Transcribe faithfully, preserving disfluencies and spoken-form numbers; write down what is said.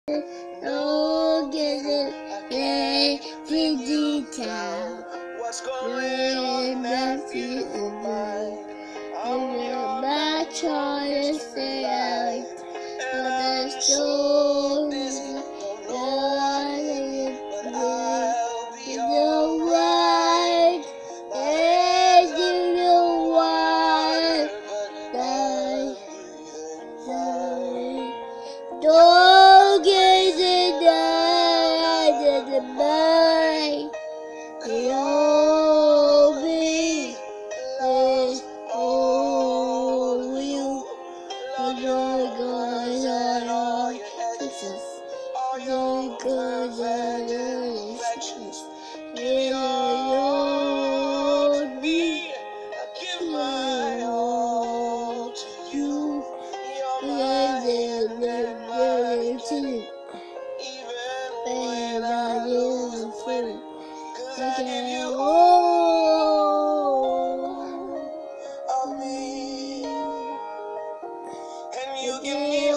Oh, get it, every detail. What's going on that you mind? I'm your my choice, say I. For the stories that I But live. I'll be The alright. world is in the world. But Die, don't get it down to the mind. You'll be is all you. For the gods are all fixes. The gods are the fixes. Give You'll be give my all to you. You're my you. even When when I I lose lose a a win. fool, Cause I I give get you all all of me. And you give me